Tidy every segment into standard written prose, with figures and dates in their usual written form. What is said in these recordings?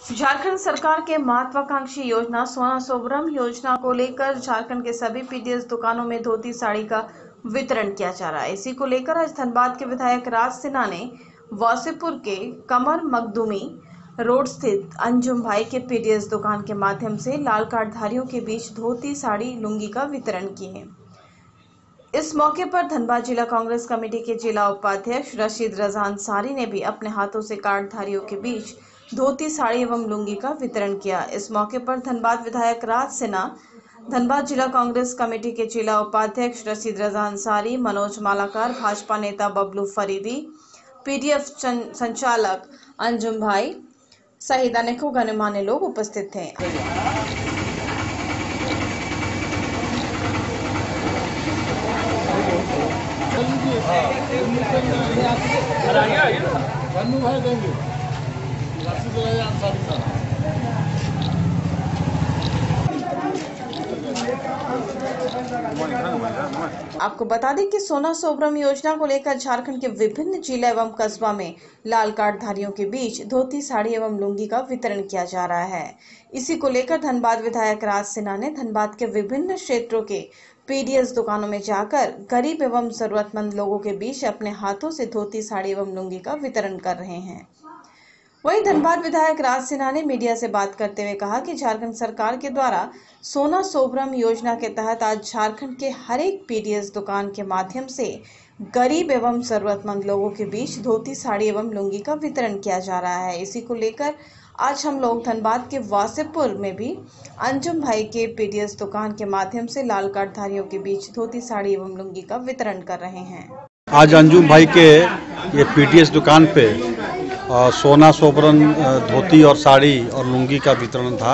झारखंड सरकार के महत्वाकांक्षी योजना सोना सोबरम योजना को लेकर झारखंड के सभी पीडीएस दुकानों में धोती साड़ी का वितरण किया जा रहा है। इसी को लेकर आज धनबाद के विधायक राज सिन्हा ने वासेपुर के कमर मखदूमी रोड स्थित अंजुम भाई के पीडीएस दुकान के माध्यम से लाल कार्डधारियों के बीच धोती साड़ी लुंगी का वितरण किए। इस मौके पर धनबाद जिला कांग्रेस कमेटी के जिला उपाध्यक्ष रशीद रजा अंसारी ने भी अपने हाथों से कार्डधारियों के बीच धोती साड़ी एवं लुंगी का वितरण किया। इस मौके पर धनबाद विधायक राज सिन्हा, धनबाद जिला कांग्रेस कमेटी के जिला उपाध्यक्ष रशीद रजा अंसारी, मनोज मालाकार, भाजपा नेता बबलू फरीदी, पीडीएफ संचालक अंजुम भाई सहित अनेकों गणमान्य लोग उपस्थित थे। आपको बता दें कि सोना सोबरम योजना को लेकर झारखंड के विभिन्न जिला एवं कस्बा में लाल कार्डधारियों के बीच धोती साड़ी एवं लुंगी का वितरण किया जा रहा है। इसी को लेकर धनबाद विधायक राज सिन्हा ने धनबाद के विभिन्न क्षेत्रों के पीडीएस दुकानों में जाकर गरीब एवं जरूरतमंद लोगों के बीच अपने हाथों से धोती साड़ी एवं लुंगी का वितरण कर रहे हैं। वहीं धनबाद विधायक राज सिन्हा ने मीडिया से बात करते हुए कहा कि झारखंड सरकार के द्वारा सोना सोबरम योजना के तहत आज झारखंड के हर एक पीडीएस दुकान के माध्यम से गरीब एवं जरूरतमंद लोगों के बीच धोती साड़ी एवं लुंगी का वितरण किया जा रहा है। इसी को लेकर आज हम लोग धनबाद के वासेपुर में भी अंजुम भाई के पीडीएस दुकान के माध्यम से लाल कार्डधारियों के बीच धोती साड़ी एवं लुंगी का वितरण कर रहे हैं। आज अंजुम भाई के ये पीडीएस दुकान पे सोना सोबरम धोती और साड़ी और लुंगी का वितरण था,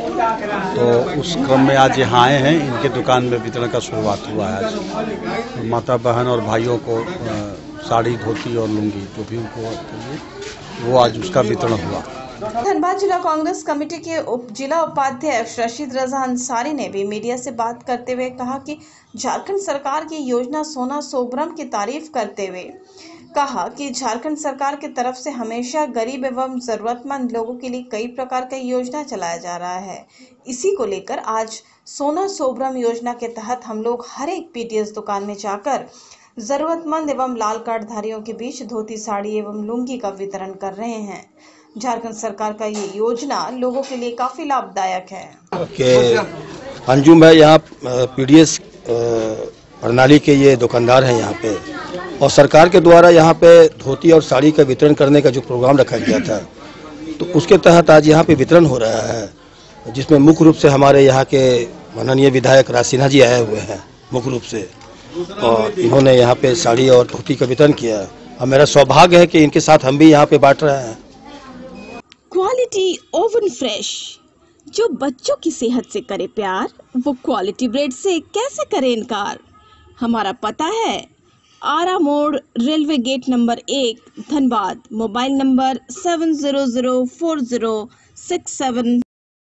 तो उस क्रम में आज यहाँ आए हैं। इनके दुकान में वितरण का शुरुआत हुआ है। आज माता बहन और भाइयों को साड़ी धोती और लुंगी जो भी उनको चाहिए वो आज उसका वितरण हुआ। धनबाद जिला कांग्रेस कमेटी के जिला उपाध्यक्ष रशीद रजा अंसारी ने भी मीडिया से बात करते हुए कहा कि झारखंड सरकार की योजना सोना सोबरम की तारीफ करते हुए कहा कि झारखंड सरकार की तरफ से हमेशा गरीब एवं जरूरतमंद लोगों के लिए कई प्रकार का योजना चलाया जा रहा है। इसी को लेकर आज सोना सोबरम योजना के तहत हम लोग हर एक पीडीएस दुकान में जाकर जरूरतमंद एवं लाल कार्डधारियों के बीच धोती साड़ी एवं लुंगी का वितरण कर रहे हैं। झारखंड सरकार का ये योजना लोगों के लिए काफी लाभदायक है। अंजुम भाई यहाँ पीडीएस प्रणाली के ये दुकानदार हैं यहाँ पे, और सरकार के द्वारा यहाँ पे धोती और साड़ी का वितरण करने का जो प्रोग्राम रखा गया था, तो उसके तहत आज यहाँ पे वितरण हो रहा है, जिसमें मुख्य रूप से हमारे यहाँ के माननीय विधायक राज सिन्हा जी आए हुए हैं मुख्य रूप से, और इन्होंने यहाँ पे साड़ी और धोती का वितरण किया। और मेरा सौभाग्य है कि इनके साथ हम भी यहाँ पे बांट रहे हैं। क्वालिटी ओवन फ्रेश, जो बच्चों की सेहत से करे प्यार, वो क्वालिटी ब्रेड से कैसे करे इनकार। हमारा पता है Ara Mor, railway gate number 1, Dhanbad. Mobile number 70040676